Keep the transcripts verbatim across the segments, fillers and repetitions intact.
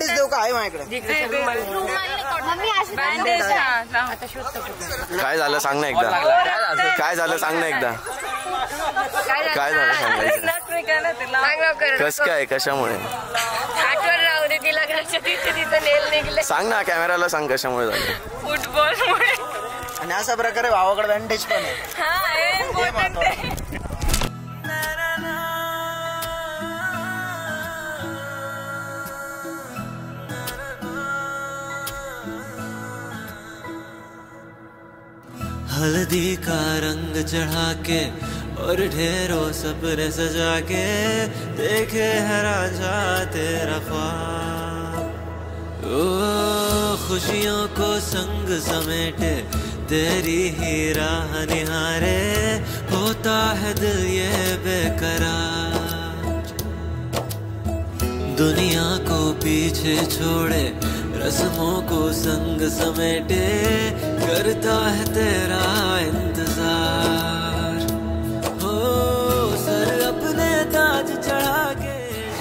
Bandage देऊ का? आहे माझ्याकडे. काय झालं सांग ना एकदा. काय झालं सांग ना एकदा. काय झालं सांगायचं. कस काय कशामुळे सांग ना. कॅमेराला सांग कशामुळे झालं. फुटबॉलमुळे. आणि अशा प्रकारे भावाकडे बँडेज पण आहे. हल्दी का रंग चढ़ा के और ढेरों सपने सजा के देखे है राजा तेरा ख्वाब। ओ खुशियों को संग समेटे तेरी ही राह निहारे होता है दिल ये बेकरार। दुनिया को पीछे छोड़े रस्मों को संग समेटे करता है तेरा इंतजार। हो सर अपने ताज चढ़ा के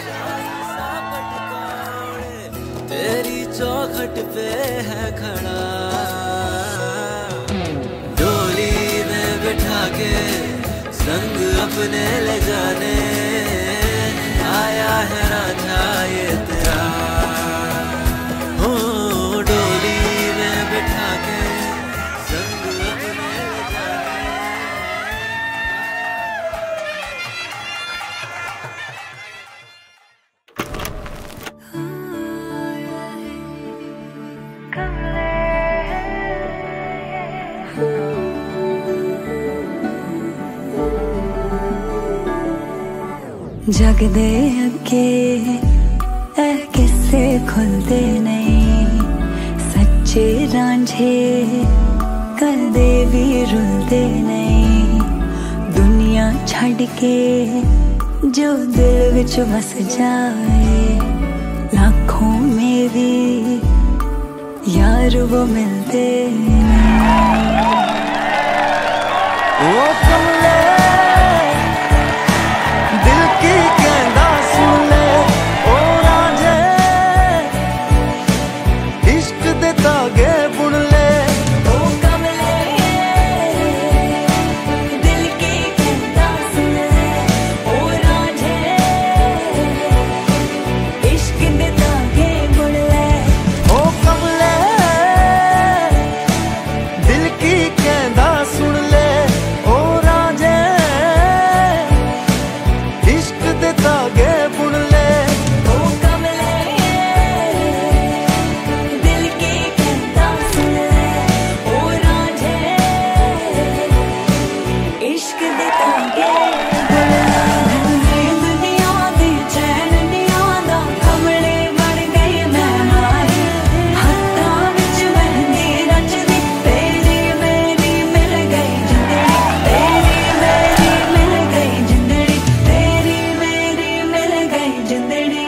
तेरी चौखट पे है खड़ा। डोली में बिठा के संग अपने ले जाने आया है राजा ये तेरा। जगदे अगे ऐ किस्से खुलदे नहीं, सच्चे रांझे कदे भी रुलदे नहीं। दुनिया छड़ के जो दिल विच बस जाए, लाखों में भी यार वो मिलते नहीं। ओ कमले दिल की कहना सुन ले, ओ रांझे इश्क दे धागे बुन ले। ओ कमले दिल की कहना सुन ले, ओ रांझे इश्क दे धागे बुन ले। ओ कमले दिल की कहना सुन ले, ओ रांझे इश्क दे धागे बुन ले। ओ कमले दिल की कहना सुन ले, ओ रांझे इश्क दे धागे बुन ले। दुनिया दी चैन निया दा कमले बन गए महमान, हत्थां विच मेहंदी रचदी तेरी मेरी मिल गई जिंदड़ी। तेरी मेरी मिल गई जिंदड़ी, तेरी मेरी मिल गई जिंदड़ी।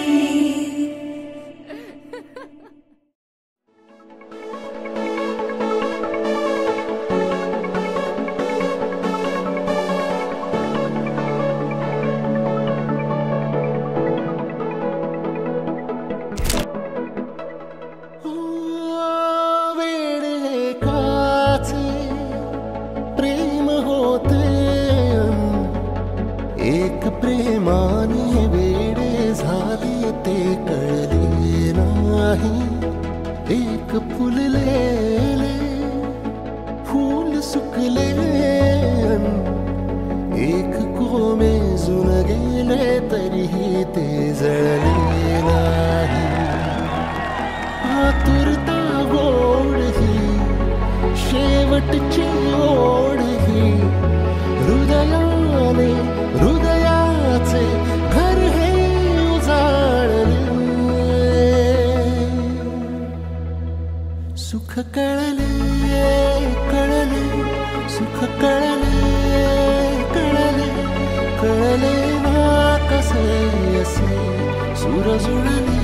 वेडे काचे प्रेम होते एक प्रेमाने वेडे झाले ते कळले नाही। एक फुलले फूल सुकले, एक कोमेजून गेले तरीही ते जळले नाही। आतुरता गोड ही शेवटची ओढ ही, हृदयाने हृदयाचे घर हे उजाळले। सुख कळले कळले सुख कळले कळले कळले ना कसे असे सूर जुळले।